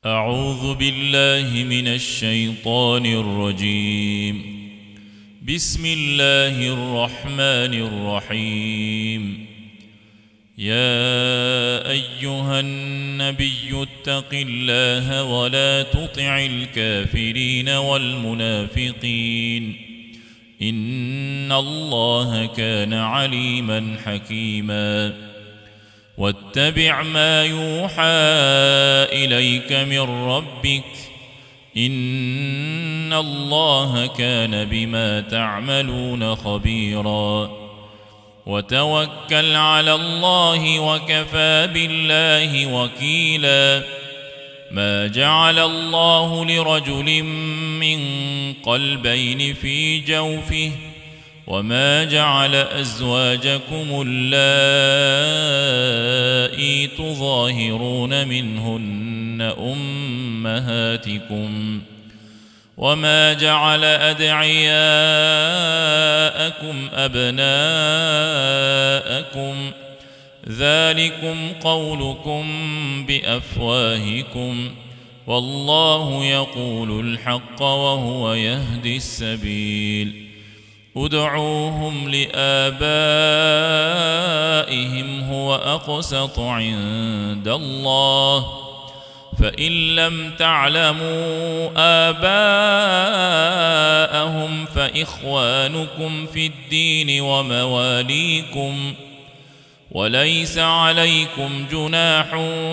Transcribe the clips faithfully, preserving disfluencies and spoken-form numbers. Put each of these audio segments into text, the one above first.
أعوذ بالله من الشيطان الرجيم. بسم الله الرحمن الرحيم. يا أيها النبي اتق الله ولا تطع الكافرين والمنافقين إن الله كان عليما حكيما. واتبع ما يوحى إليك من ربك إن الله كان بما تعملون خبيرا. وتوكل على الله وكفى بالله وكيلا. ما جعل الله لرجل من قلبين في جوفه وما جعل أزواجكم اللائي تظاهرون منهن أمهاتكم وما جعل أدعياءكم أبناءكم ذلكم قولكم بأفواهكم والله يقول الحق وهو يهدي السبيل. ادعوهم لآبائهم هو أقسط عند الله فإن لم تعلموا آباءهم فإخوانكم في الدين ومواليكم وليس عليكم جناح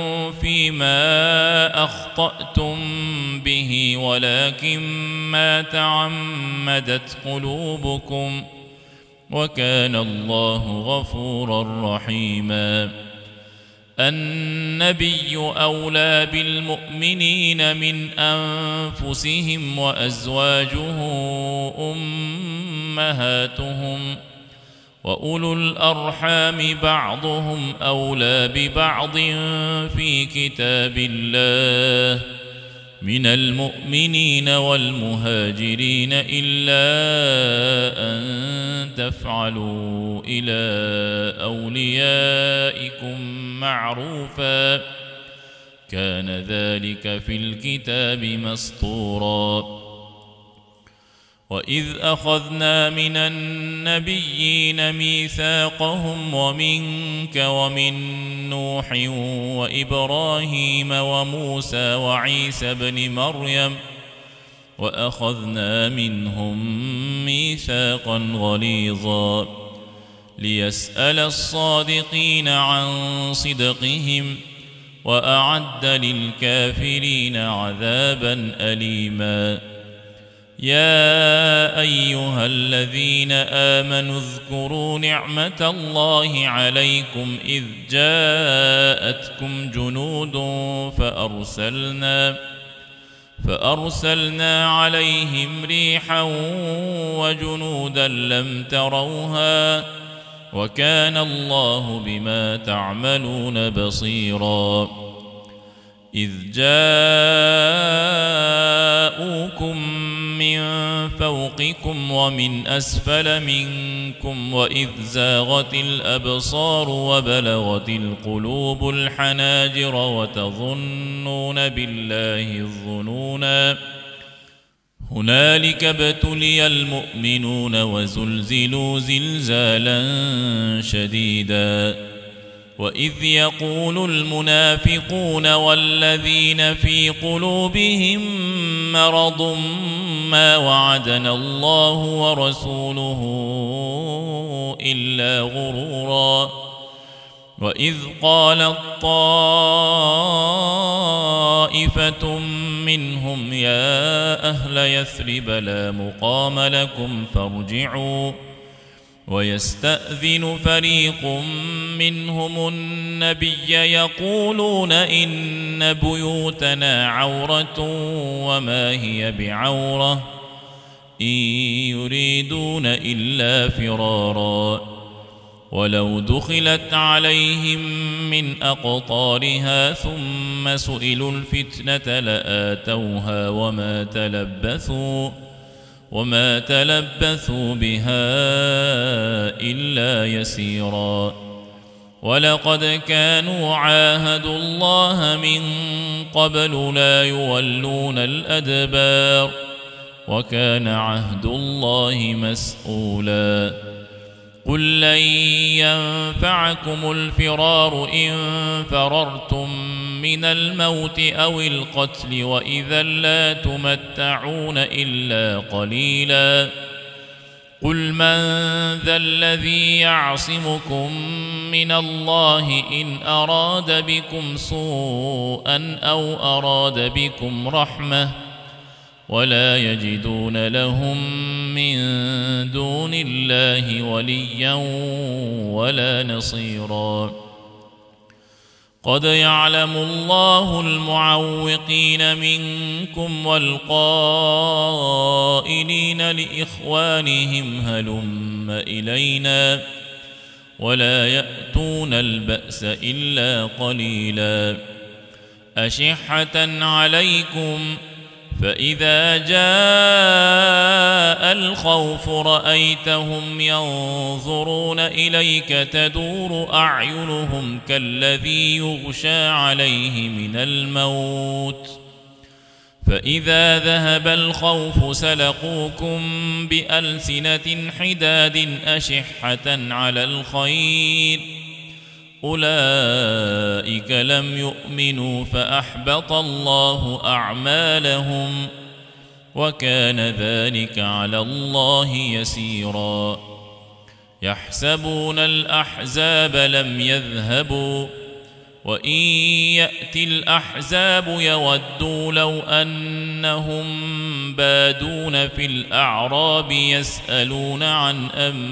فيما أخطأتم به ولكن ما تعمدت قلوبكم وكان الله غفورا رحيما. النبي أولى بالمؤمنين من أنفسهم وأزواجه أمهاتهم وأولو الأرحام بعضهم أولى ببعض في كتاب الله من المؤمنين والمهاجرين إلا أن تفعلوا إلى أوليائكم معروفا كان ذلك في الكتاب مسطورا. وإذ أخذنا من النبيين ميثاقهم ومنك ومن نوح وإبراهيم وموسى وعيسى بن مريم وأخذنا منهم ميثاقا غليظا ليسأل الصادقين عن صدقهم وأعد للكافرين عذابا أليما. يا أيها الذين آمنوا اذكروا نعمة الله عليكم إذ جاءتكم جنود فأرسلنا فأرسلنا عليهم ريحا وجنودا لم تروها وكان الله بما تعملون بصيرا. إذ جاءوكم من فوقكم ومن أسفل منكم وإذ زاغت الأبصار وبلغت القلوب الحناجر وتظنون بالله الظنونا هنالك ابتلي المؤمنون وزلزلوا زلزالا شديدا. وإذ يقول المنافقون والذين في قلوبهم مرض ما وعدنا الله ورسوله إلا غرورا. وإذ قالت طائفة منهم يا أهل يثرب لا مقام لكم فارجعوا ويستأذن فريق منهم النبي يقولون إن بيوتنا عورة وما هي بعورة إن يريدون إلا فرارا. ولو دخلت عليهم من أقطارها ثم سئلوا الفتنة لآتوها وما تلبثوا وما تلبثوا بها إلا يسيرا. ولقد كانوا عاهدوا الله من قبل لا يولون الأدبار وكان عهد الله مسؤولا قل لن ينفعكم الفرار إن فررتم من الموت أو القتل وإذا لا تمتعون إلا قليلا قل من ذا الذي يعصمكم من الله إن أراد بكم سوءا أو أراد بكم رحمة ولا يجدون لهم من دون الله وليا ولا نصيرا قد يعلم الله المعوقين منكم والقائلين لإخوانهم هلم إلينا ولا يأتون البأس إلا قليلا أشحة عليكم فإذا جاء الخوف رأيتهم ينظرون إليك تدور أعينهم كالذي يغشى عليه من الموت فإذا ذهب الخوف سلقوكم بألسنة حداد أشحة على الخير أولئك لم يؤمنوا فأحبط الله أعمالهم وكان ذلك على الله يسيرا يحسبون الأحزاب لم يذهبوا وإن يأتي الأحزاب يودوا لو أنهم بادون في الأعراب يسألون عن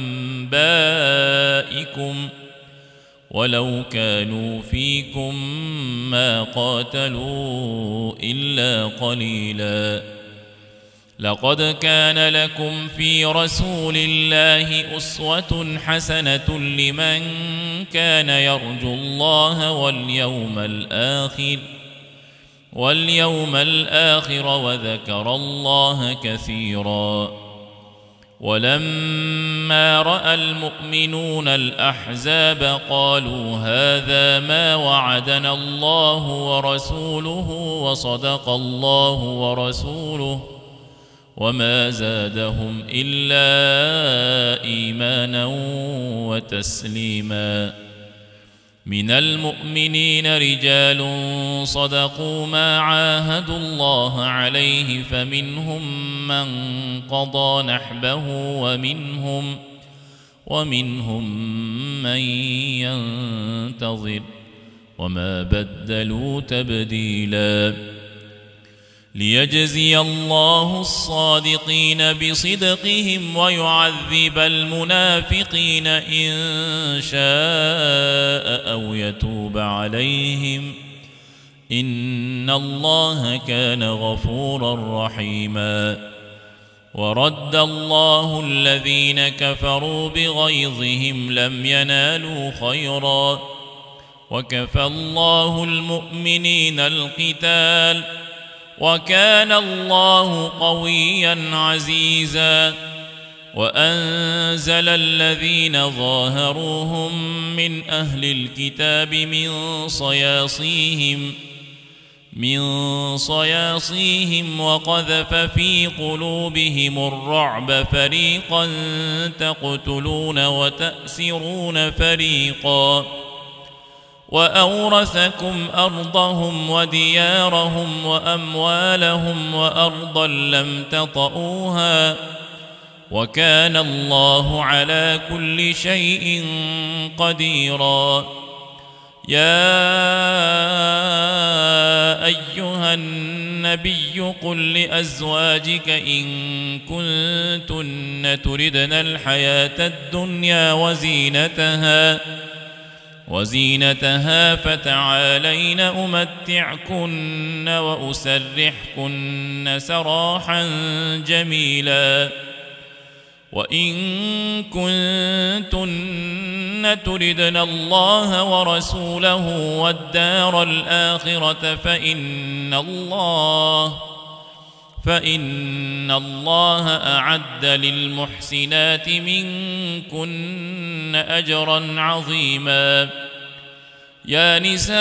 أنبائكم ولو كانوا فيكم ما قاتلوا إلا قليلا لقد كان لكم في رسول الله أسوة حسنة لمن كان يرجو الله واليوم الآخر واليوم الآخر وذكر الله كثيرا ولما رأى المؤمنون الأحزاب قالوا هذا ما وعدنا الله ورسوله وصدق الله ورسوله وما زادهم إلا إيمانا وتسليما من المؤمنين رجال صدقوا ما عاهدوا الله عليه فمنهم من قضى نحبه ومنهم ومنهم من ينتظر وما بدلوا تبديلا ليجزي الله الصادقين بصدقهم ويعذب المنافقين إن شاء أو يتوب عليهم إن الله كان غفورا رحيما ورد الله الذين كفروا بغيظهم لم ينالوا خيرا وكفى الله المؤمنين القتال وكان الله قويا عزيزا وأنزل الذين ظاهروهم من أهل الكتاب من صياصيهم من صياصيهم وقذف في قلوبهم الرعب فريقا تقتلون وتأسرون فريقا وأورثكم أرضهم وديارهم وأموالهم وأرضا لم تطئوها وكان الله على كل شيء قديرا يا أيها النبي قل لأزواجك إن كنتن تردن الحياة الدنيا وزينتها وزينتها فتعالين أمتعكن وأسرحكن سراحا جميلا وإن كنتن تردن الله ورسوله والدار الآخرة فإن الله فإن الله أعد للمحسنات منكن أجرا عظيما يا نساء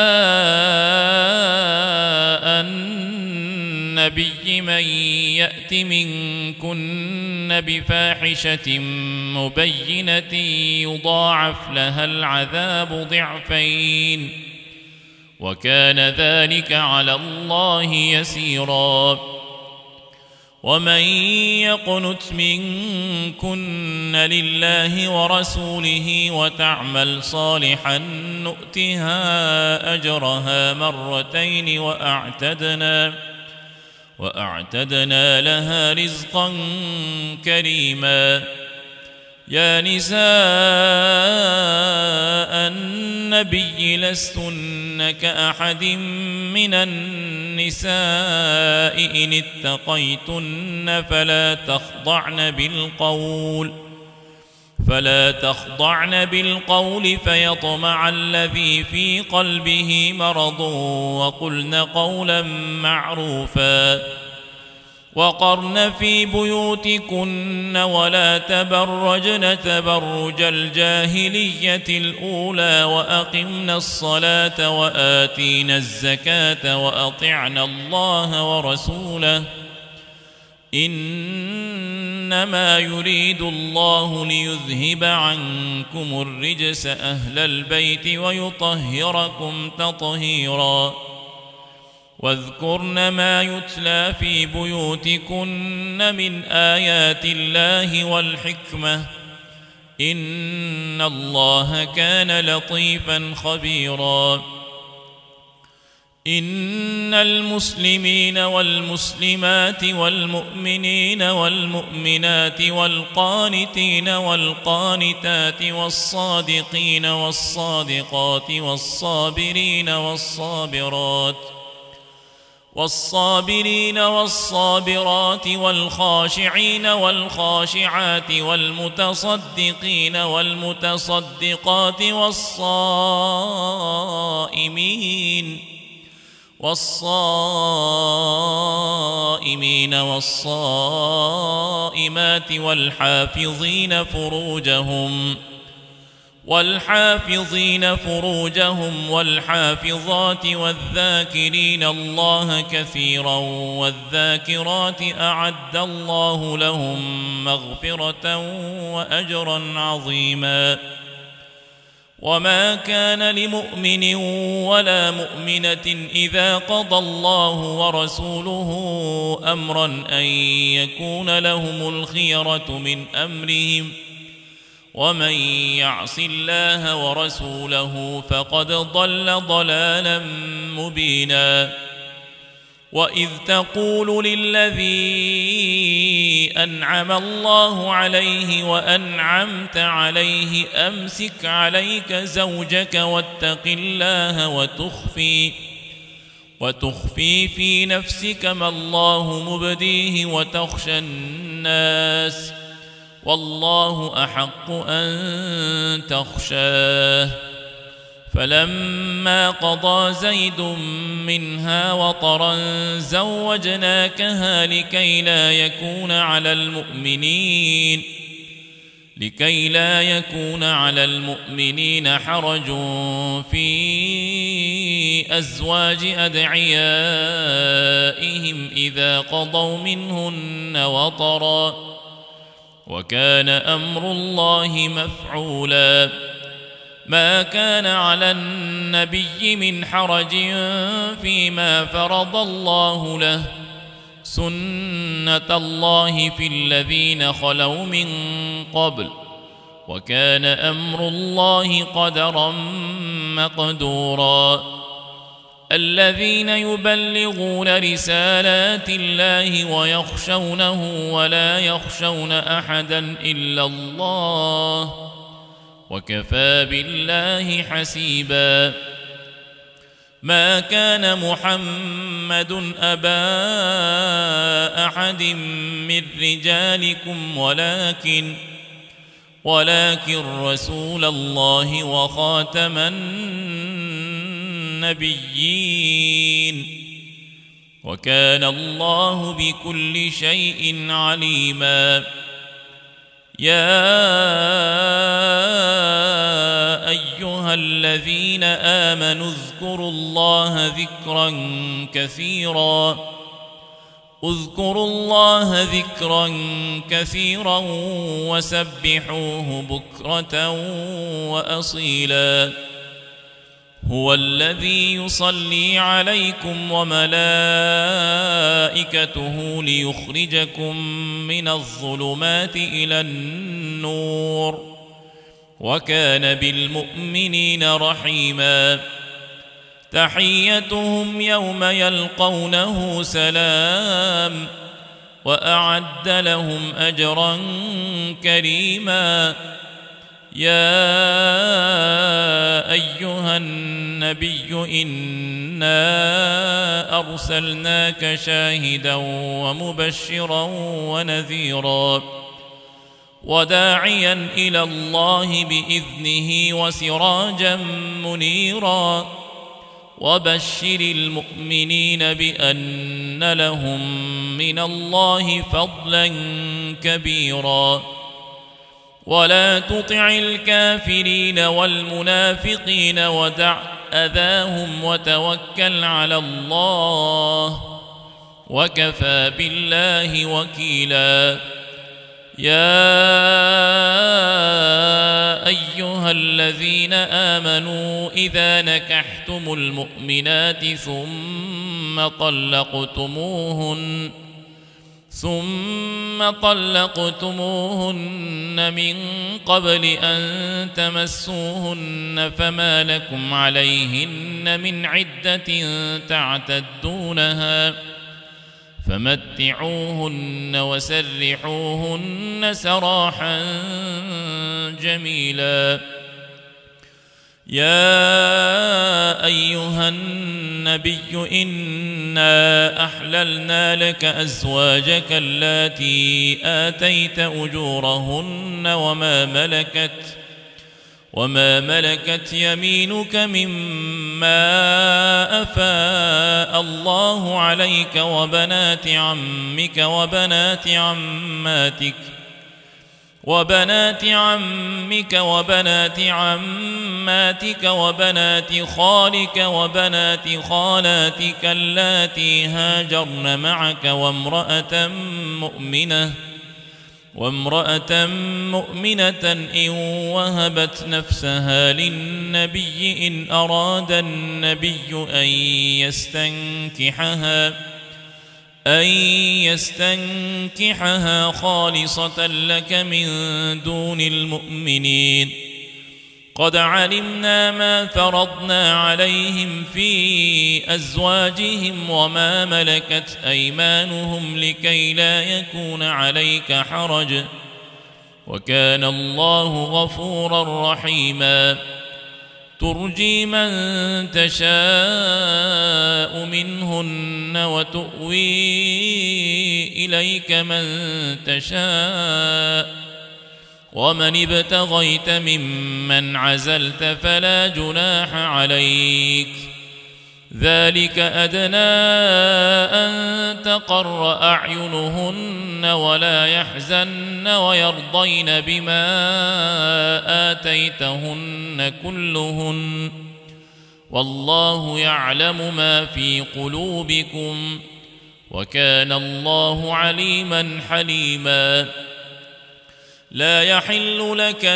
النبي من يأت منكن بفاحشة مبينة يضاعف لها العذاب ضعفين وكان ذلك على الله يسيرا. ومن يقنت منكن لله ورسوله وتعمل صالحا نؤتها أجرها مرتين وأعتدنا وأعتدنا لها رزقا كريما. يا نساء النبي لستن كأحد من النساء إن اتقيتن فلا تخضعن بالقول فلا تخضعن بالقول فيطمع الذي في قلبه مرض وقلن قولا معروفا. وقرن في بيوتكن ولا تبرجن تبرج الجاهلية الأولى وأقمن الصلاة وآتين الزكاة وأطعن الله ورسوله إنما يريد الله ليذهب عنكم الرجس أهل البيت ويطهركم تطهيرا. واذكرن ما يتلى في بيوتكن من آيات الله والحكمة إن الله كان لطيفا خبيرا. إن المسلمين والمسلمات والمؤمنين والمؤمنات والقانتين والقانتات والصادقين والصادقات والصابرين والصابرات والصابرين والصابرات والخاشعين والخاشعات والمتصدقين والمتصدقات والصائمين والصائمين والصائمات والحافظين فروجهم والحافظين فروجهم والحافظات والذاكرين الله كثيرا والذاكرات أعد الله لهم مغفرة وأجرا عظيما. وما كان لمؤمن ولا مؤمنة إذا قضى الله ورسوله أمرا أن يكون لهم الخيرة من أمرهم ومن يعص الله ورسوله فقد ضل ضلالا مبينا. وإذ تقول للذي أنعم الله عليه وأنعمت عليه أمسك عليك زوجك واتق الله وتخفي وتخفي في نفسك ما الله مبديه وتخشى الناس والله أحق أن تخشاه. فلما قضى زيد منها وطرا زوجناكها لكي لا يكون على المؤمنين لكي لا يكون على المؤمنين حرج في أزواج أدعيائهم إذا قضوا منهن وطرا وكان أمر الله مفعولا. ما كان على النبي من حرج فيما فرض الله له سنة الله في الذين خلوا من قبل وكان أمر الله قدرا مقدورا. الذين يبلغون رسالات الله ويخشونه ولا يخشون أحدا إلا الله وكفى بالله حسيبا. ما كان محمد أبا أحد من رجالكم ولكن ولكن رسول الله وخاتم النبيين وكان الله بكل شيء عليما. يا أيها الذين آمنوا اذكروا الله ذكرا كثيرا اذكروا الله ذكرا كثيرا وسبحوه بكرة وأصيلا هو الذي يصلي عليكم وملائكته ليخرجكم من الظلمات إلى النور وكان بالمؤمنين رحيما تحيتهم يوم يلقونه سلام وأعد لهم أجرا كريما يا أيها النبي إنا أرسلناك شاهدا ومبشرا ونذيرا وداعيا إلى الله بإذنه وسراجا منيرا وبشر المؤمنين بأن لهم من الله فضلا كبيرا ولا تطع الكافرين والمنافقين ودع أذاهم وتوكل على الله وكفى بالله وكيلا يا أيها الذين آمنوا إذا نكحتم المؤمنات ثم طلقتموهن ثم طلقتموهن من قبل أن تمسوهن فما لكم عليهن من عدة تعتدونها فمتعوهن وسرحوهن سراحا جميلا يا أيها النبي إنا أحللنا لك أزواجك اللاتي آتيت أجورهن وما ملكت وما ملكت يمينك مما أفاء الله عليك وبنات عمك وبنات عماتك وبنات عمك وبنات عماتك وبنات خالك وبنات خالاتك اللاتي هاجرن معك وامرأة مؤمنة وامرأة مؤمنة إن وهبت نفسها للنبي إن أراد النبي أن يستنكحها أن يستنكحها خالصة لك من دون المؤمنين قد علمنا ما فرضنا عليهم في أزواجهم وما ملكت أيمانهم لكي لا يكون عليك حرج وكان الله غفورا رحيما ترجي من تشاء منهن وتؤوي إليك من تشاء ومن ابتغيت ممن عزلت فلا جناح عليك ذلك أدنى أن تقر أعينهن ولا يحزن ويرضين بما آتيتهن كلهن والله يعلم ما في قلوبكم وكان الله عليما حليما لا يحل لك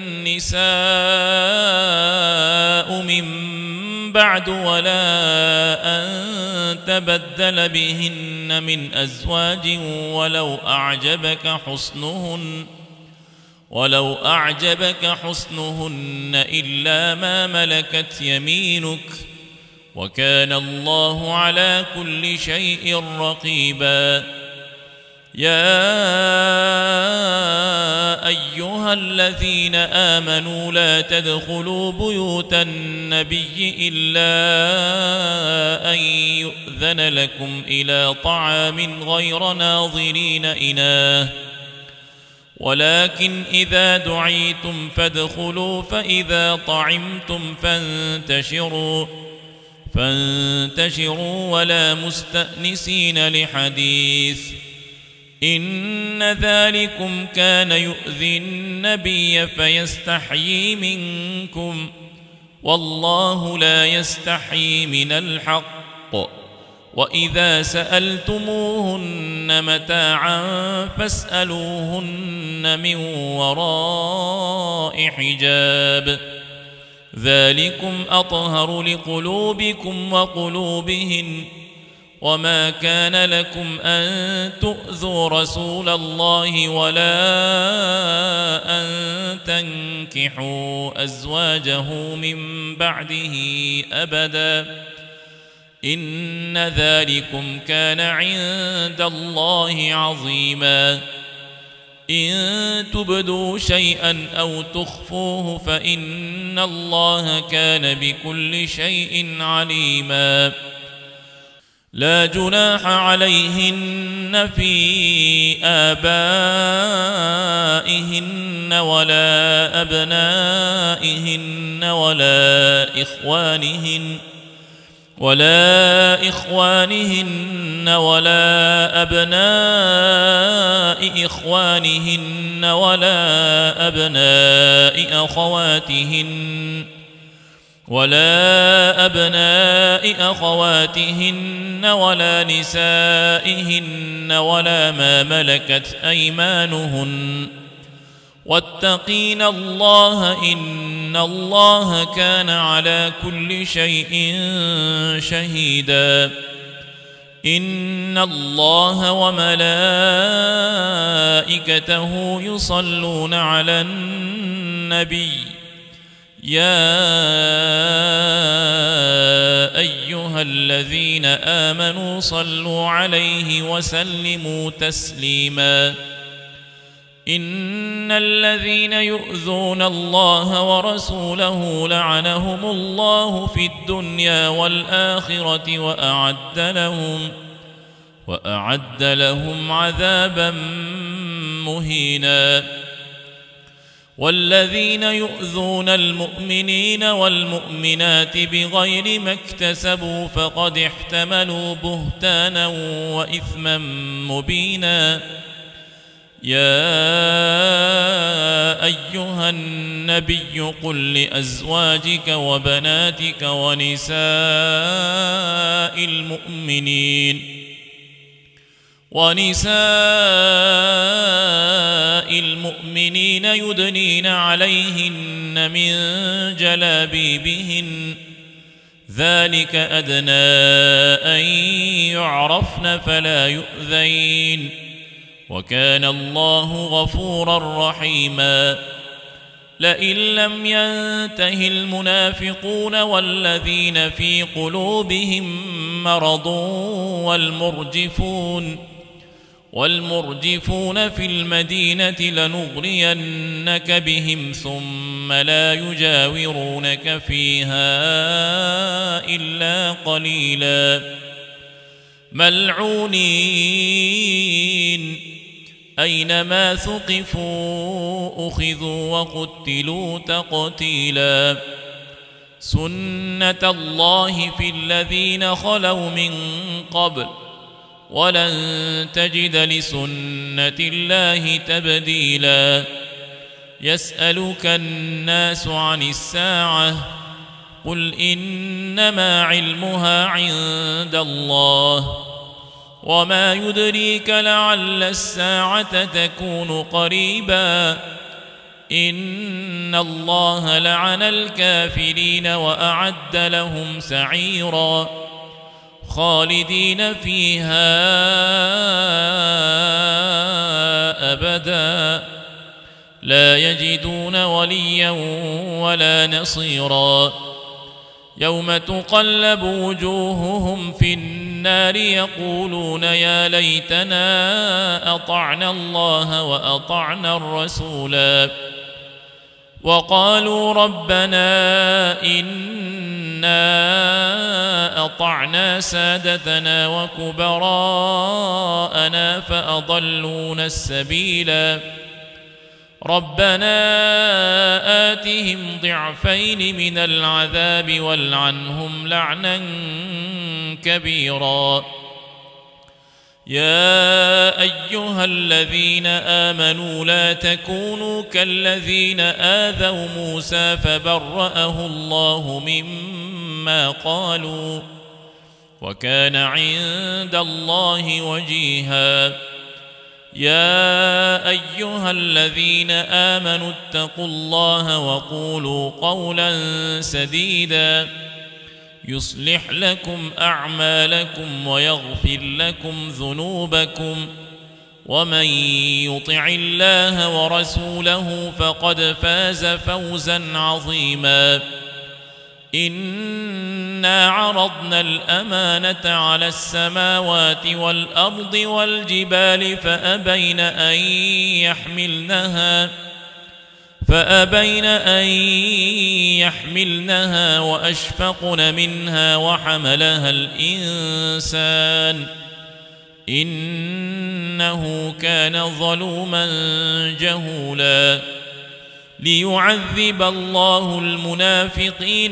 النساء من بعد ولا أن تبدل بهن من أزواج ولو أعجبك حسنهن ولو أعجبك حسنهن إلا ما ملكت يمينك وكان الله على كل شيء رقيبا يا أيها الذين آمنوا لا تدخلوا بيوت النبي إلا أن يؤذن لكم إلى طعام غير ناظرين إناه ولكن إذا دعيتم فادخلوا فإذا طعمتم فانتشروا فانتشروا ولا مستأنسين لحديث إن ذلكم كان يؤذي النبي فيستحيي منكم والله لا يستحيي من الحق. وإذا سألتموهن متاعا فاسألوهن من وراء حجاب ذلكم أطهر لقلوبكم وقلوبهن. وما كان لكم أن تؤذوا رسول الله ولا أن تنكحوا أزواجه من بعده أبدا إن ذلكم كان عند الله عظيما. إن تبدوا شيئا أو تخفوه فإن الله كان بكل شيء عليما. لا جناح عليهن في آبائهن ولا أبنائهن ولا إخوانهن ولا إخوانهن ولا أبناء إخوانهن ولا أبناء أخواتهن ولا أبناء أخواتهن ولا نسائهن ولا ما ملكت أيمانهن واتقين الله إن الله كان على كل شيء شهيدا. إن الله وملائكته يصلون على النبي يا أيها الذين آمنوا صلوا عليه وسلموا تسليما. إن الذين يؤذون الله ورسوله لعنهم الله في الدنيا والآخرة وأعد لهم وأعد لهم عذابا مهينا. والذين يؤذون المؤمنين والمؤمنات بغير ما اكتسبوا فقد احتملوا بهتانا وإثما مبينا. يا أيها النبي قل لأزواجك وبناتك ونساء المؤمنين ونساء المؤمنين يدنين عليهن من جلابيبهن ذلك أدنى أن يعرفن فلا يؤذين وكان الله غفورا رحيما. لئن لم ينته المنافقون والذين في قلوبهم مرض والمرجفون والمرجفون في المدينة لنغرينك بهم ثم لا يجاورونك فيها إلا قليلا ملعونين أينما ثقفوا أخذوا وقتلوا تقتيلا. سنة الله في الذين خلوا من قبل ولن تجد لسنة الله تبديلا. يسألك الناس عن الساعة قل إنما علمها عند الله وما يدريك لعل الساعة تكون قريبا. إن الله لعن الكافرين وأعد لهم سعيرا خالدين فيها أبدا لا يجدون وليا ولا نصيرا. يوم تقلب وجوههم في النار يقولون يا ليتنا أطعنا الله وأطعنا الرسولا وقالوا ربنا إنا أطعنا سادتنا وكبراءنا فأضلونا السبيلا. ربنا آتهم ضعفين من العذاب والعنهم لعنا كبيرا. يا أيها الذين آمنوا لا تكونوا كالذين آذوا موسى فبرأه الله مما قالوا وكان عند الله وجيها. يا أيها الذين آمنوا اتقوا الله وقولوا قولا سديدا يصلح لكم أعمالكم ويغفر لكم ذنوبكم ومن يطع الله ورسوله فقد فاز فوزا عظيما. إنا عرضنا الأمانة على السماوات والأرض والجبال فأبين أن يحملنها فأبين أن يحملنها وأشفقن منها وحملها الإنسان إنه كان ظلوما جهولا. ليعذب الله المنافقين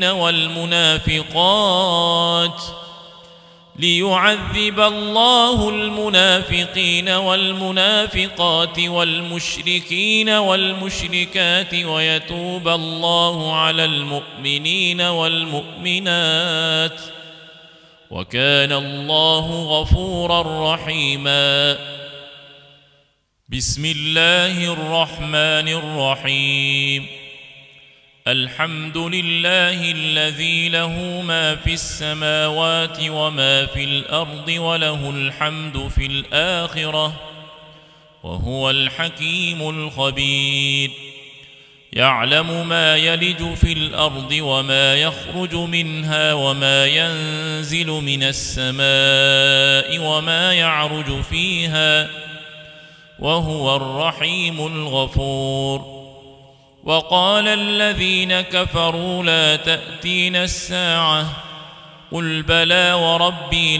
والمنافقات ليعذب الله المنافقين والمنافقات والمشركين والمشركات ويتوب الله على المؤمنين والمؤمنات وكان الله غفورا رحيما. بسم الله الرحمن الرحيم. الحمد لله الذي له ما في السماوات وما في الأرض وله الحمد في الآخرة وهو الحكيم الخبير. يعلم ما يلج في الأرض وما يخرج منها وما ينزل من السماء وما يعرج فيها وهو الرحيم الغفور. وقال الذين كفروا لا تأتينا الساعة قل بلى وربي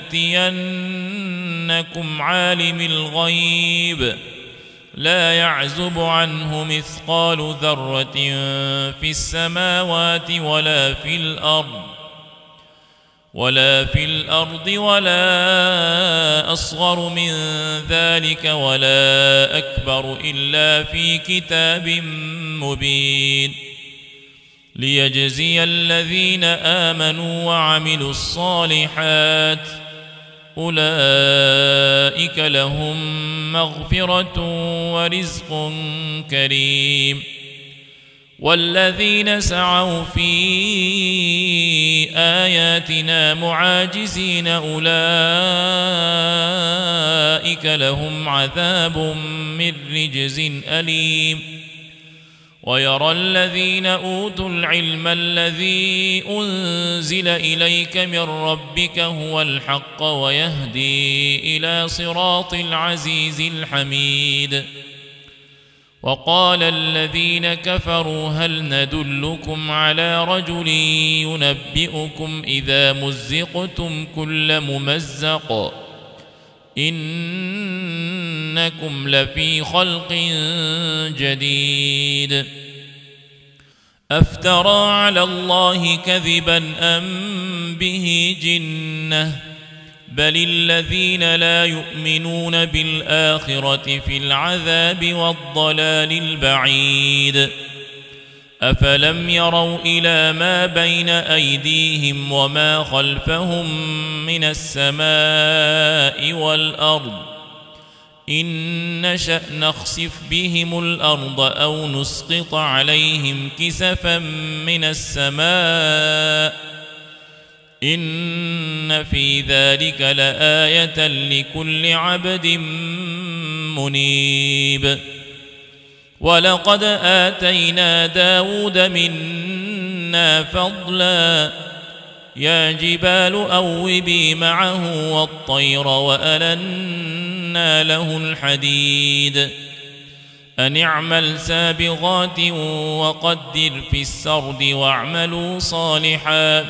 لتأتينكم عالم الغيب لا يعزب عنه مثقال ذرة في السماوات ولا في الأرض ولا في الأرض ولا أصغر من ذلك ولا أكبر إلا في كتاب مبين. ليجزي الذين آمنوا وعملوا الصالحات أولئك لهم مغفرة ورزق كريم. والذين سعوا في آياتنا معاجزين أولئك لهم عذاب من رجز أليم. ويرى الذين أوتوا العلم الذي أنزل إليك من ربك هو الحق ويهدي إلى صراط العزيز الحميد. وقال الذين كفروا هل ندلكم على رجل ينبئكم إذا مزقتم كل ممزق إنكم لفي خلق جديد. أفترى على الله كذبا أم به جنة بل الذين لا يؤمنون بالآخرة في العذاب والضلال البعيد. أفلم يروا إلى ما بين أيديهم وما خلفهم من السماء والأرض إن نشأ نخسف بهم الأرض أو نسقط عليهم كسفا من السماء إن في ذلك لآية لكل عبد منيب. ولقد آتينا داود منا فضلا يا جبال أوبي معه والطير وألنا له الحديد أن اعمل سابغات وقدر في السرد واعملوا صالحا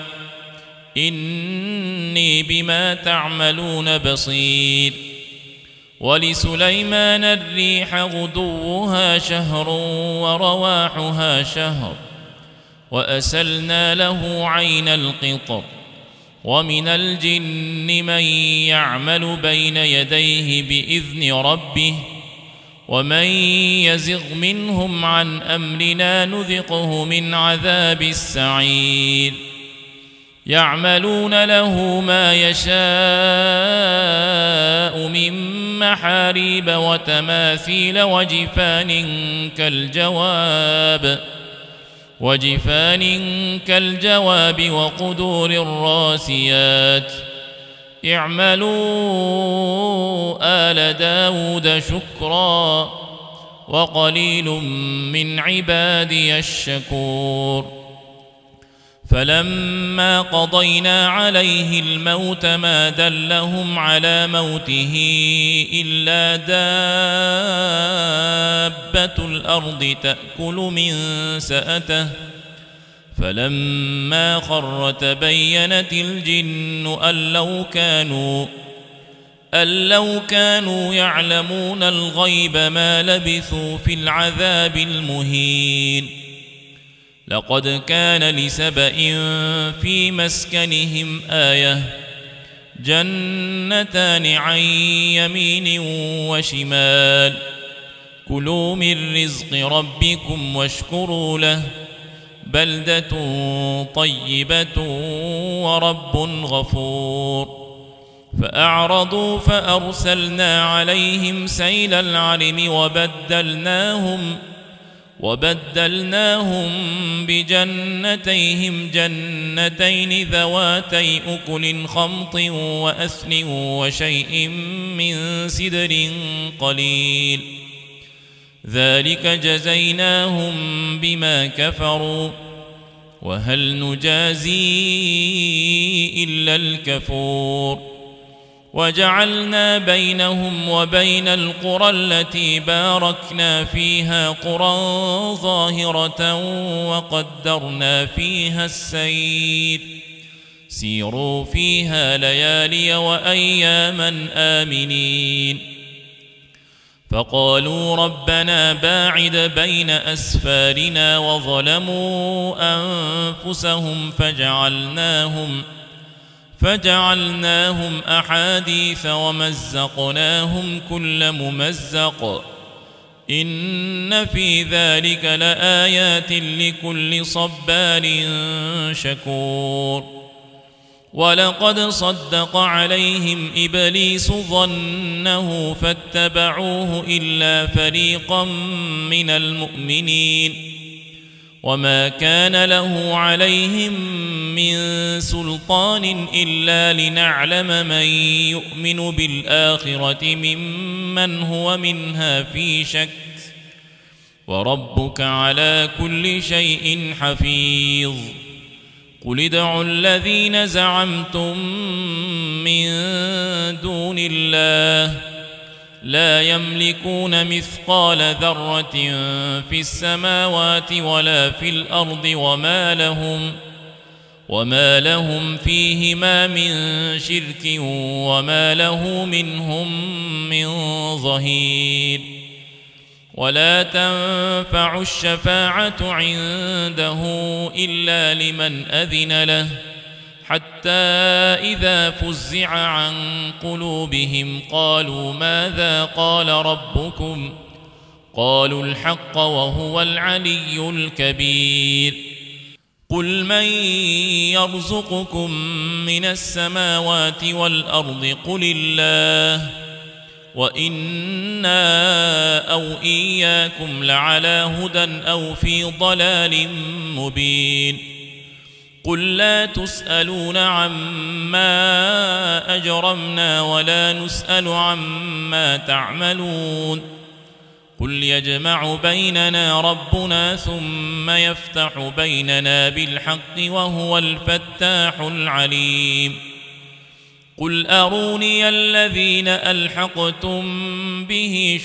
إني بما تعملون بصير. ولسليمان الريح غدوها شهر ورواحها شهر وأسلنا له عين القطر ومن الجن من يعمل بين يديه بإذن ربه ومن يزغ منهم عن أمرنا نذقه من عذاب السعير يعملون له ما يشاء من محاريب وتماثيل وجفان كالجواب وجفان كالجواب وقدور الراسيات اعملوا آل داود شكرا وقليل من عبادي الشكور فلما قضينا عليه الموت ما دلهم على موته إلا دابة الأرض تأكل من سأته فلما خر تبينت الجن أن لو كانوا أن لو كانوا يعلمون الغيب ما لبثوا في العذاب المهين لقد كان لسبإ في مسكنهم آية جنتان عن يمين وشمال كلوا من رزق ربكم واشكروا له بلدة طيبة ورب غفور فأعرضوا فأرسلنا عليهم سيل العرم وبدلناهم وبدلناهم بجنتيهم جنتين ذواتي أكل خمط وأثل وشيء من سدر قليل ذلك جزيناهم بما كفروا وهل نجازي إلا الكفور وجعلنا بينهم وبين القرى التي باركنا فيها قرى ظاهرة وقدرنا فيها السير سيروا فيها ليالي وأياما آمنين فقالوا ربنا باعد بين أسفارنا وظلموا أنفسهم فجعلناهم فجعلناهم أحاديث ومزقناهم كل ممزق إن في ذلك لآيات لكل صبار شكور ولقد صدق عليهم إبليس ظنه فاتبعوه إلا فريقا من المؤمنين وما كان له عليهم من سلطان إلا لنعلم من يؤمن بالآخرة ممن هو منها في شك وربك على كل شيء حفيظ قل ادعوا الذين زعمتم من دون الله لا يملكون مثقال ذرة في السماوات ولا في الأرض وما لهم وما لهم فيهما من شرك وما له منهم من ظهير ولا تنفع الشفاعة عنده إلا لمن أذن له حتى إذا فزع عن قلوبهم قالوا ماذا قال ربكم قالوا الحق وهو العلي الكبير قل من يرزقكم من السماوات والأرض قل الله وإنا أو إياكم لعلى هدى أو في ضلال مبين قل لا تسألون عما أجرمنا ولا نسأل عما تعملون قل يجمع بيننا ربنا ثم يفتح بيننا بالحق وهو الفتاح العليم قل أروني الذين ألحقتم به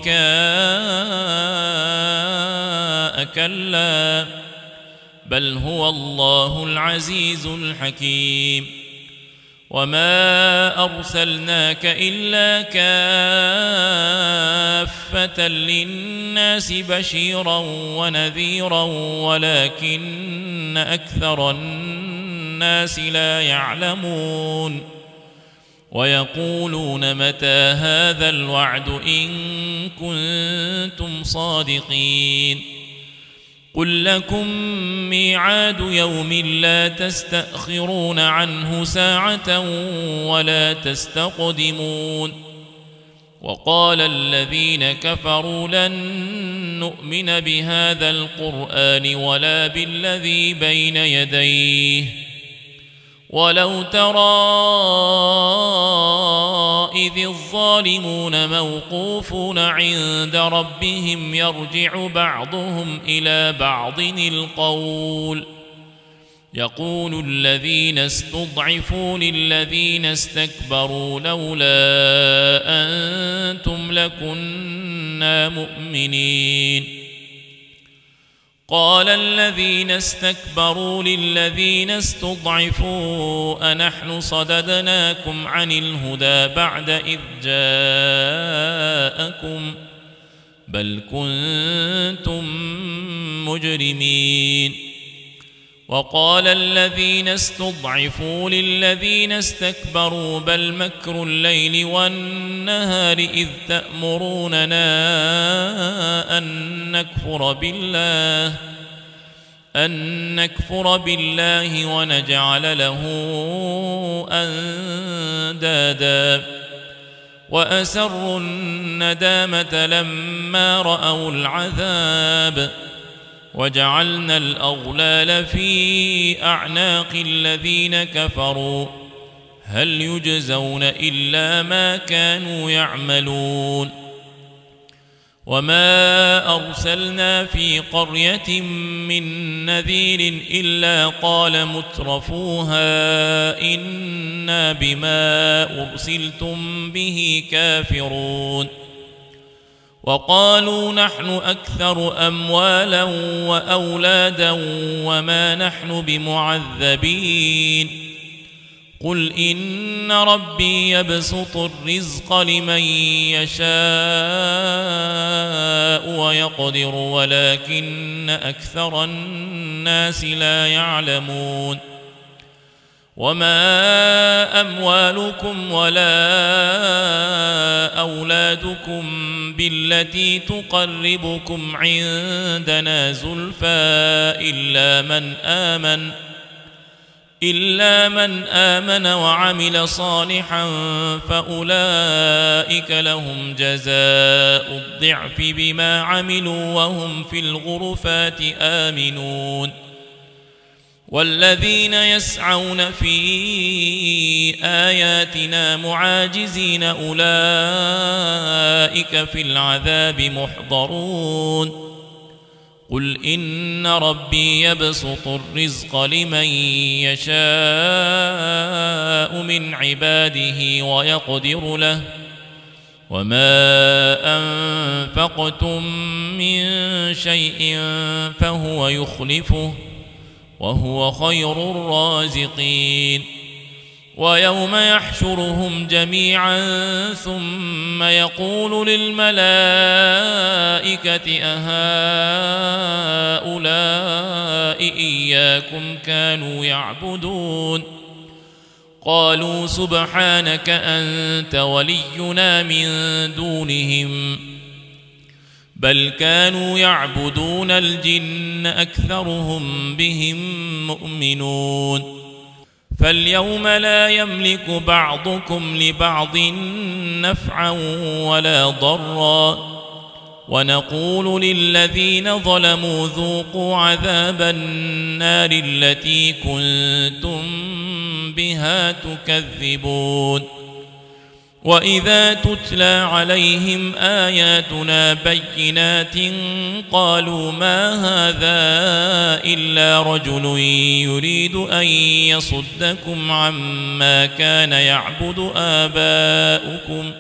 شركاء كلا بل هو الله العزيز الحكيم وما أرسلناك إلا كافة للناس بشيرا ونذيرا ولكن أكثر الناس الناس لا يعلمون ويقولون متى هذا الوعد إن كنتم صادقين قل لكم ميعاد يوم لا تستأخرون عنه ساعة ولا تستقدمون وقال الذين كفروا لن نؤمن بهذا القرآن ولا بالذي بين يديه ولو ترى إذ الظالمون موقوفون عند ربهم يرجع بعضهم إلى بعض القول يقول الذين استضعفوا للذين استكبروا لولا أنتم لكنا مؤمنين قال الذين استكبروا للذين استضعفوا أنحن صددناكم عن الهدى بعد إذ جاءكم بل كنتم مجرمين وقال الذين استضعفوا للذين استكبروا بل مكر الليل والنهار إذ تأمروننا أن نكفر بالله أن نكفر بالله ونجعل له أندادا وأسروا الندامة لما رأوا العذاب وجعلنا الأغلال في أعناق الذين كفروا هل يجزون إلا ما كانوا يعملون وما أرسلنا في قرية من نذير إلا قال مترفوها إنا بما أرسلتم به كافرون وقالوا نحن أكثر أموالا وأولادا وما نحن بمعذبين قل إن ربي يبسط الرزق لمن يشاء ويقدر ولكن أكثر الناس لا يعلمون وما أموالكم ولا أولادكم بالتي تقربكم عندنا زلفى إلا من آمن إلا من آمن وعمل صالحا فأولئك لهم جزاء الضعف بما عملوا وهم في الغرفات آمنون والذين يسعون في آياتنا معاجزين أولئك في العذاب محضرون قل إن ربي يبسط الرزق لمن يشاء من عباده ويقدر له وما أنفقتم من شيء فهو يخلفه وهو خير الرازقين ويوم يحشرهم جميعا ثم يقول للملائكة أهؤلاء إياكم كانوا يعبدون قالوا سبحانك أنت ولينا من دونهم بل كانوا يعبدون الجن أكثرهم بهم مؤمنون فاليوم لا يملك بعضكم لبعض نفعا ولا ضرا ونقول للذين ظلموا ذوقوا عذاب النار التي كنتم بها تكذبون وإذا تتلى عليهم آياتنا بينات قالوا ما هذا إلا رجل يريد أن يصدكم عما كان يعبد آباؤكم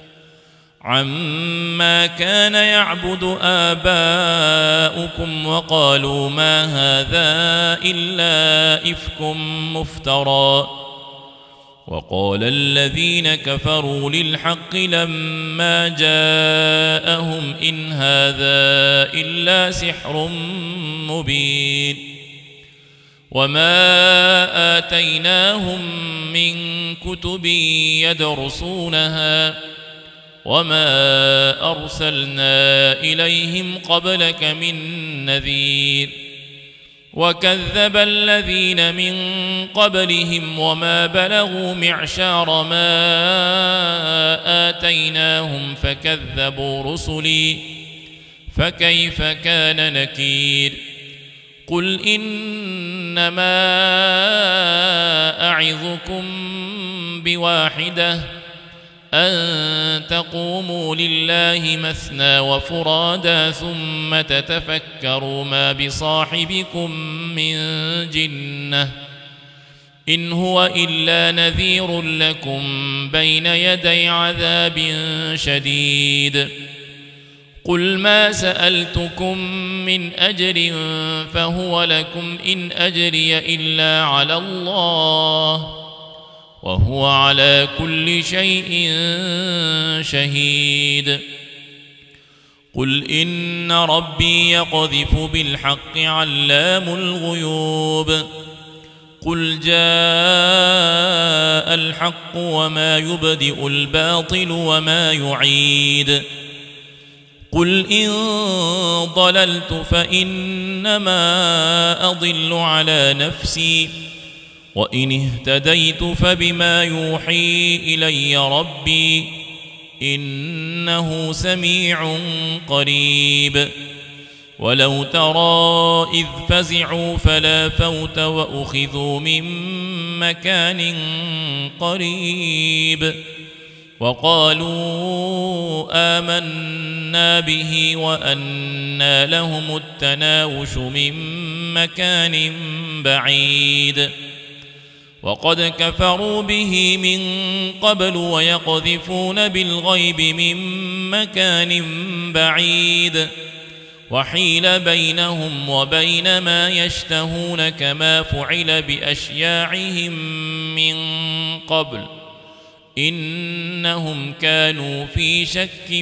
عما كان يعبد آباؤكم وقالوا ما هذا إلا إفك مفترى وقال الذين كفروا للحق لما جاءهم إن هذا إلا سحر مبين وما آتيناهم من كتب يدرسونها وما أرسلنا إليهم قبلك من نذير وكذب الذين من قبلهم وما بلغوا معشار ما آتيناهم فكذبوا رسلي فكيف كان نكير قل إنما أعظكم بواحدة أن تقوموا لله مثنى وفرادا ثم تتفكروا ما بصاحبكم من جنة إن هو إلا نذير لكم بين يدي عذاب شديد قل ما سألتكم من أجر فهو لكم إن أجري إلا على الله وهو على كل شيء شهيد قل إن ربي يقذف بالحق علام الغيوب قل جاء الحق وما يبدئ الباطل وما يعيد قل إن ضللت فإنما أضل على نفسي وإن اهتديت فبما يوحي إلي ربي إنه سميع قريب ولو ترى إذ فزعوا فلا فوت وأخذوا من مكان قريب وقالوا آمنا به وأنى لهم التناوش من مكان بعيد وقد كفروا به من قبل ويقذفون بالغيب من مكان بعيد وحيل بينهم وبين ما يشتهون كما فعل بأشياعهم من قبل إنهم كانوا في شك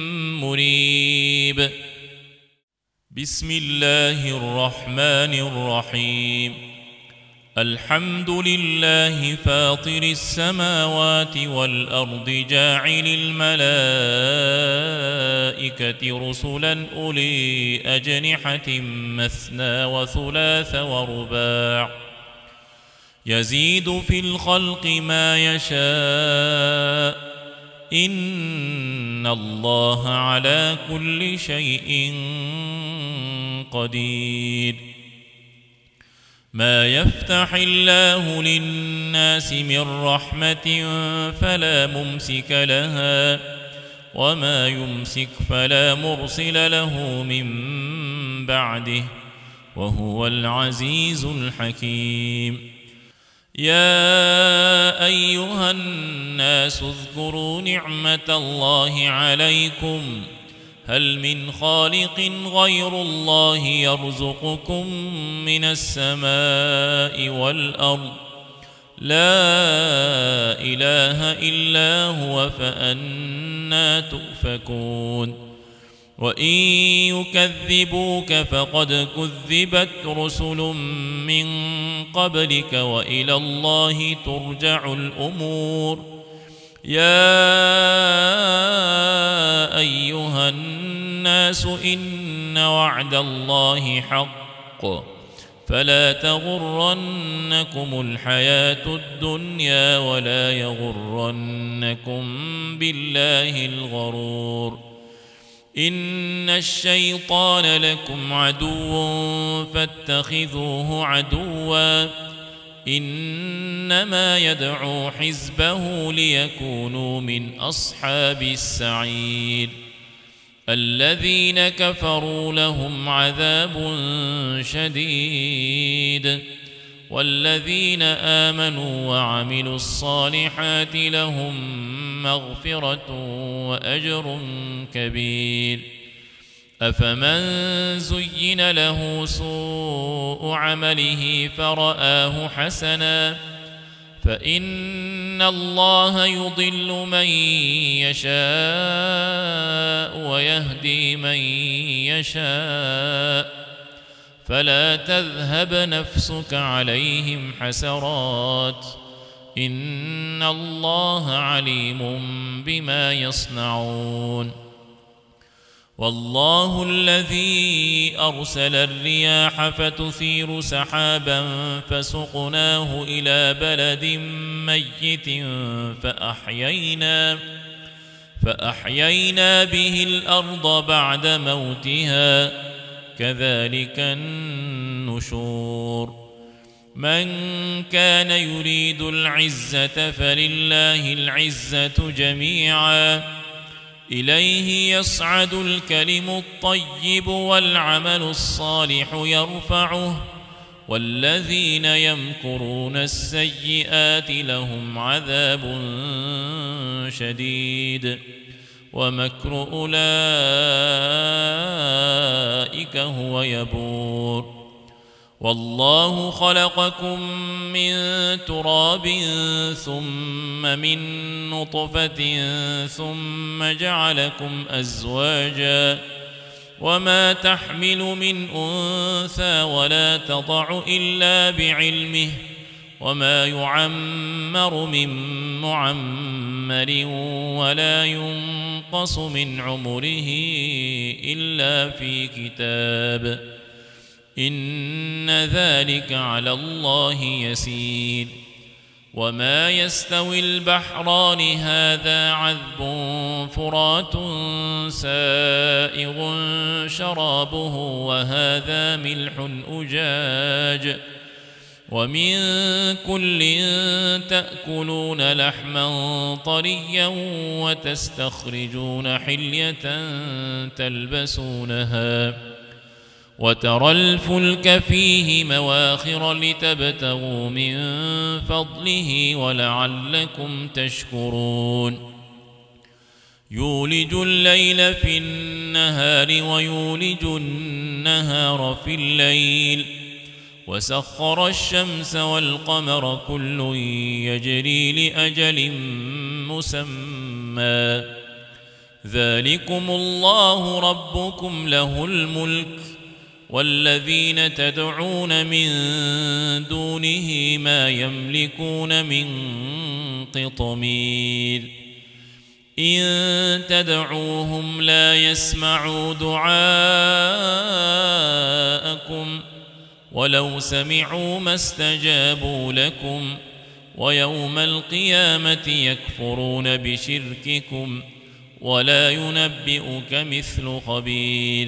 مريب بسم الله الرحمن الرحيم الحمد لله فاطر السماوات والأرض جاعل الملائكة رسلا أولي أجنحة مثنى وثلاث ورباع يزيد في الخلق ما يشاء إن الله على كل شيء قدير ما يفتح الله للناس من رحمة فلا ممسك لها وما يمسك فلا مرسل له من بعده وهو العزيز الحكيم يا أيها الناس اذكروا نعمة الله عليكم هل من خالق غير الله يرزقكم من السماء والأرض لا إله إلا هو فأنى تؤفكون وإن يكذبوك فقد كذبت رسل من قبلك وإلى الله ترجع الأمور يا أيها الناس إن وعد الله حق فلا تغرنكم الحياة الدنيا ولا يغرنكم بالله الغرور إن الشيطان لكم عدو فاتخذوه عدوا إنما يدعو حزبه ليكونوا من أصحاب السعير الذين كفروا لهم عذاب شديد والذين آمنوا وعملوا الصالحات لهم مغفرة وأجر كبير أفمن زين له سوء عمله فرآه حسنا فإن الله يضل من يشاء ويهدي من يشاء فلا تذهب نفسك عليهم حسرات إن الله عليم بما يصنعون والله الذي أرسل الرياح فتثير سحابا فسقناه إلى بلد ميت فأحيينا فأحيينا به الأرض بعد موتها كذلك النشور من كان يريد العزة فلله العزة جميعا إليه يصعد الكلم الطيب والعمل الصالح يرفعه والذين يمكرون السيئات لهم عذاب شديد ومكر أولئك هو يبور والله خلقكم من تراب ثم من نطفة ثم جعلكم أزواجا وما تحمل من أنثى ولا تضع إلا بعلمه وما يعمر من معمر ولا ينقص من عمره إلا في كتاب إن ذلك على الله يسير وما يستوي البحران هذا عذب فرات سائغ شرابه وهذا ملح أجاج ومن كل تأكلون لحما طريا وتستخرجون حلية تلبسونها وترى الفلك فيه مواخر لتبتغوا من فضله ولعلكم تشكرون يولج الليل في النهار ويولج النهار في الليل وسخر الشمس والقمر كل يجري لأجل مسمى ذلكم الله ربكم له الملك والذين تدعون من دونه ما يملكون من قطمير إن تدعوهم لا يسمعوا دعاءكم ولو سمعوا ما استجابوا لكم ويوم القيامة يكفرون بشرككم ولا ينبئك مثل خبير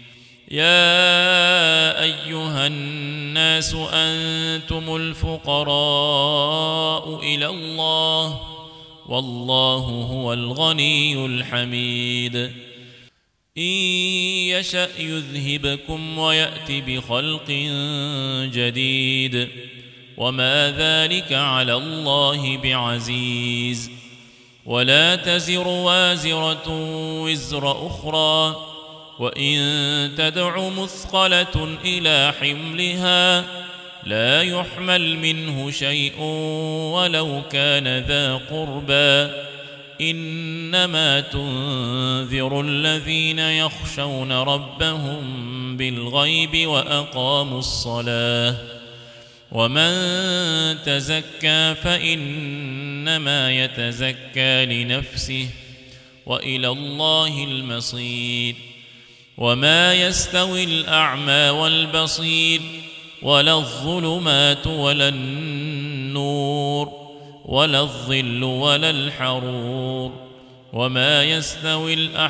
يا أيها الناس أنتم الفقراء إلى الله والله هو الغني الحميد إن يشأ يذهبكم ويأت بخلق جديد وما ذلك على الله بعزيز ولا تزر وازرة وزر أخرى وإن تدع مثقلة إلى حملها لا يحمل منه شيء ولو كان ذا قربى إنما تنذر الذين يخشون ربهم بالغيب وأقاموا الصلاة ومن تزكى فإنما يتزكى لنفسه وإلى الله المصير وما يستوي الأعمى والبصير ولا الظلمات ولا النور ولا الظل ولا الحرور وما يستوي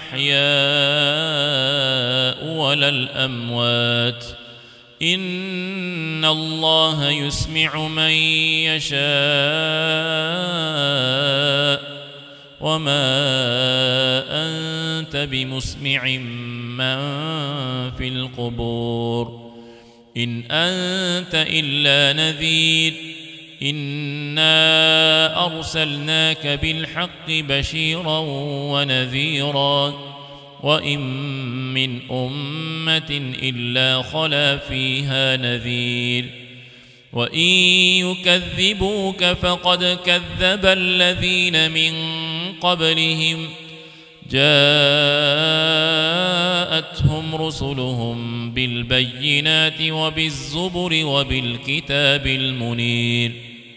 الأحياء ولا الأموات إن الله يسمع من يشاء وما أنت بمسمع من في القبور إن أنت إلا نذير إنا أرسلناك بالحق بشيرا ونذيرا وإن من أمة إلا خلا فيها نذير وإن يكذبوك فقد كذب الذين من قبلهم جاءتهم رسلهم بالبينات وبالزبر وبالكتاب المنير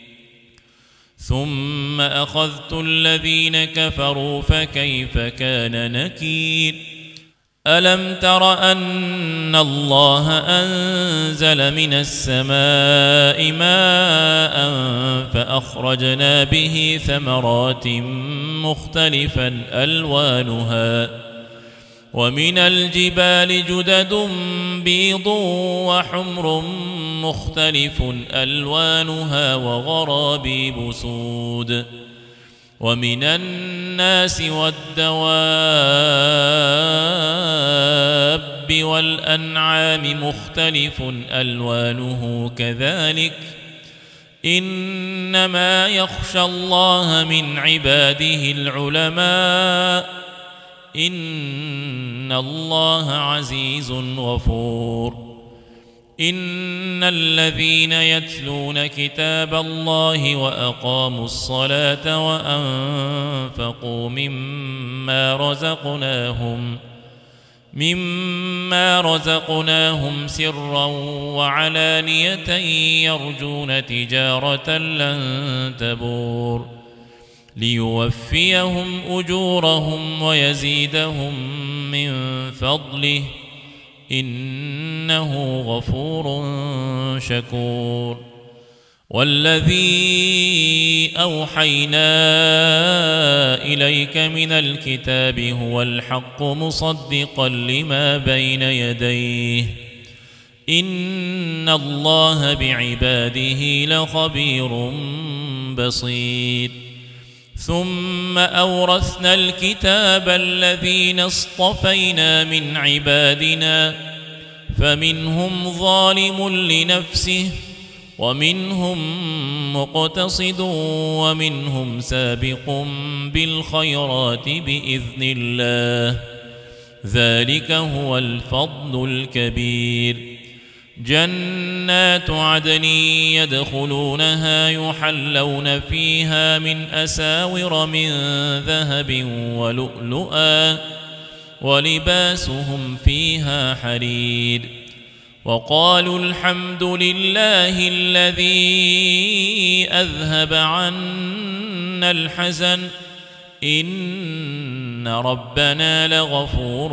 ثم أخذت الذين كفروا فكيف كان نكير ألم تر أن الله أنزل من السماء ماء فأخرجنا به ثمرات مختلفا ألوانها ومن الجبال جدد بيض وحمر مختلف ألوانها وغرابيب سود ومن الناس والدواب والأنعام مختلف ألوانه كذلك إنما يخشى الله من عباده العلماء إن الله عزيز غفور إن الذين يتلون كتاب الله وأقاموا الصلاة وأنفقوا مما رزقناهم مما رزقناهم سرا وعلانية يرجون تجارة لن تبور ليوفيهم أجورهم ويزيدهم من فضله إنه غفور شكور والذي أوحينا إليك من الكتاب هو الحق مصدقا لما بين يديه إن الله بعباده لخبير بصير ثم أورثنا الكتاب الذين اصطفينا من عبادنا فمنهم ظالم لنفسه ومنهم مقتصد ومنهم سابق بالخيرات بإذن الله ذلك هو الفضل الكبير جنات عدن يدخلونها يحلون فيها من أساور من ذهب ولؤلؤا ولباسهم فيها حرير وقالوا الحمد لله الذي أذهب عنا الحزن إن ربنا لغفور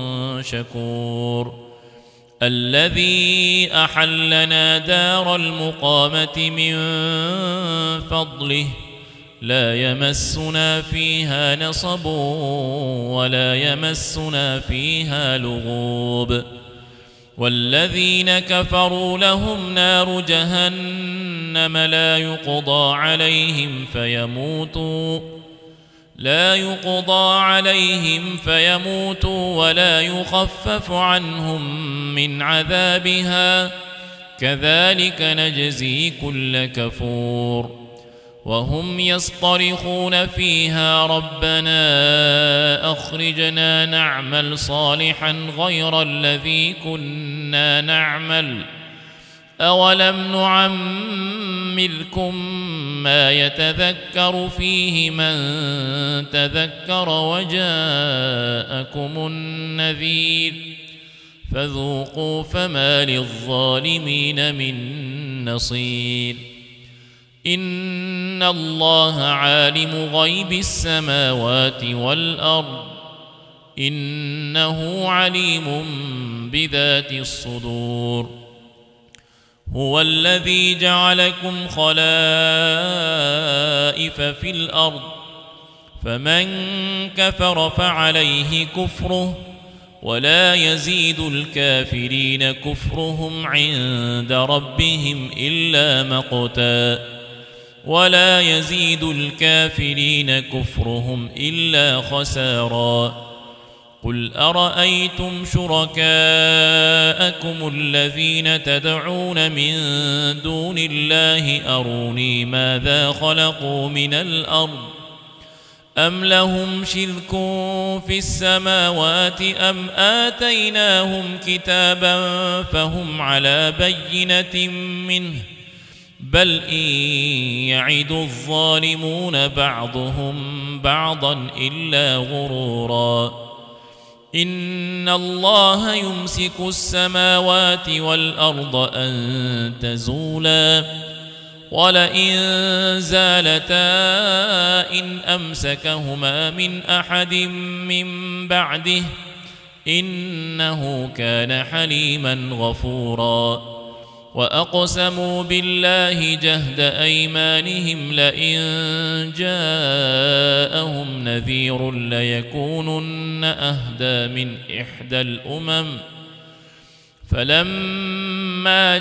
شكور الذي أحلنا دار المقامة من فضله لا يمسنا فيها نصب ولا يمسنا فيها لغوب والذين كفروا لهم نار جهنم لا يقضى عليهم فيموتوا لا يقضى عليهم فيموتوا ولا يخفف عنهم من عذابها كذلك نجزي كل كفور وهم يصطرخون فيها ربنا أخرجنا نعمل صالحا غير الذي كنا نعمل أولم نعمركم ما يتذكر فيه من تذكر وجاءكم النذير فذوقوا فما للظالمين من نصير إن الله عالم غيب السماوات والأرض إنه عليم بذات الصدور هو الذي جعلكم خلائف في الأرض فمن كفر فعليه كفره ولا يزيد الكافرين كفرهم عند ربهم إلا مقتا ولا يزيد الكافرين كفرهم إلا خسارا قل أرأيتم شركاءكم الذين تدعون من دون الله أروني ماذا خلقوا من الأرض أم لهم شرك في السماوات أم آتيناهم كتابا فهم على بينة منه بل إن يعد الظالمون بعضهم بعضا إلا غرورا إن الله يمسك السماوات والأرض أن تزولا ولئن زالتا إن أمسكهما من أحد من بعده إنه كان حليما غفورا وأقسموا بالله جهد أيمانهم لئن جاءهم نذير ليكونن أهدى من إحدى الأمم فلما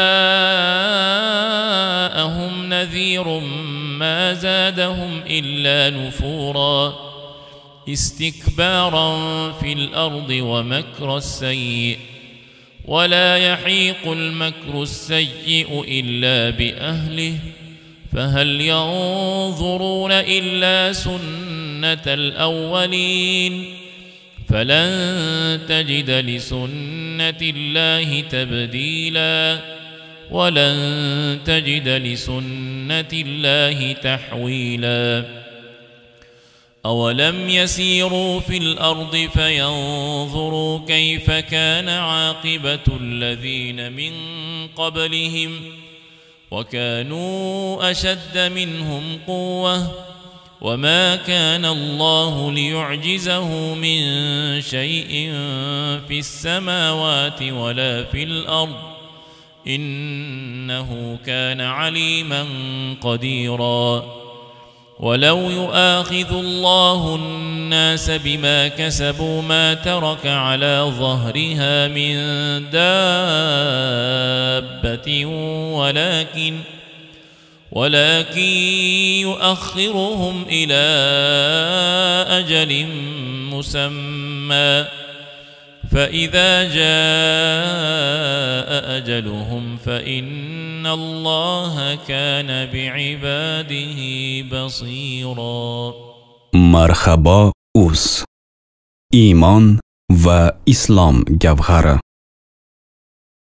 جاءهم نذير ما زادهم إلا نفورا استكبارا في الأرض ومكر السيء ولا يحيق المكر السيء إلا بأهله فهل ينظرون إلا سنة الأولين فلن تجد لسنة الله تبديلا ولن تجد لسنة الله تحويلا أولم يسيروا في الأرض فينظروا كيف كان عاقبة الذين من قبلهم وكانوا أشد منهم قوة وما كان الله ليعجزه من شيء في السماوات ولا في الأرض إنه كان عليما قديرا ولو يؤاخذ الله الناس بما كسبوا ما ترك على ظهرها من دابة ولكن ولكن يؤخرهم إلى أجل مسمى فإذا جاء أجلهم فإن الله كان بعباده بصيرا. مرحبا اوس ایمان و اسلام گوهر